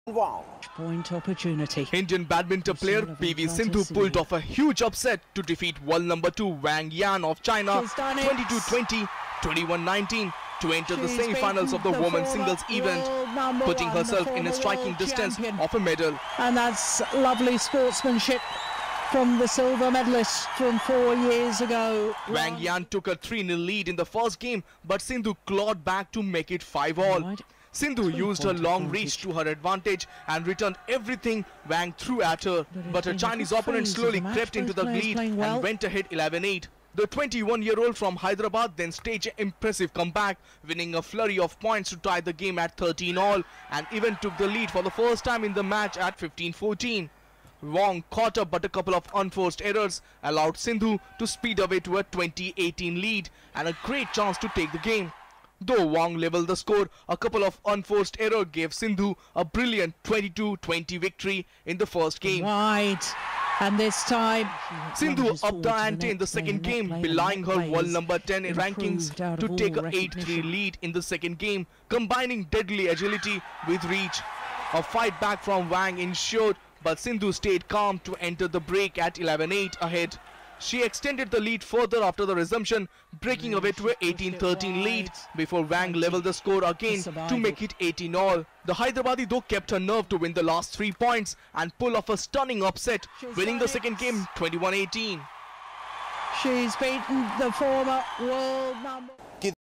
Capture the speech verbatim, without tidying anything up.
Wow. Point opportunity. Indian badminton player P V Sindhu pulled off a huge upset to defeat world number two Wang Yan of China twenty-two twenty, twenty-one nineteen to enter the semi-finals of the women's singles event, putting herself in a striking distance of a medal. And that's lovely sportsmanship from the silver medalist from four years ago. Wang Yan took a three nil lead in the first game, but Sindhu clawed back to make it five all. Sindhu used her long reach to her advantage and returned everything Wang threw at her, but her Chinese opponent slowly crept into the lead and went ahead eleven eight. The twenty-one-year-old from Hyderabad then staged an impressive comeback, winning a flurry of points to tie the game at thirteen all, and even took the lead for the first time in the match at fifteen fourteen. Wang caught up, but a couple of unforced errors allowed Sindhu to speed away to a twenty eighteen lead and a great chance to take the game. Though Wang leveled the score, a couple of unforced errors gave Sindhu a brilliant twenty-two twenty victory in the first game. Wide. And this time, Sindhu upped the ante in the second game, belying her world number ten in rankings to take a eight three lead in the second game, combining deadly agility with reach. A fight back from Wang ensured, but Sindhu stayed calm to enter the break at eleven eight ahead. She extended the lead further after the resumption, breaking away to an eighteen thirteen lead before Wang leveled the score again to make it eighteen all. The Hyderabadi though kept her nerve to win the last three points and pull off a stunning upset, winning the second game twenty-one eighteen. She's beaten the former world number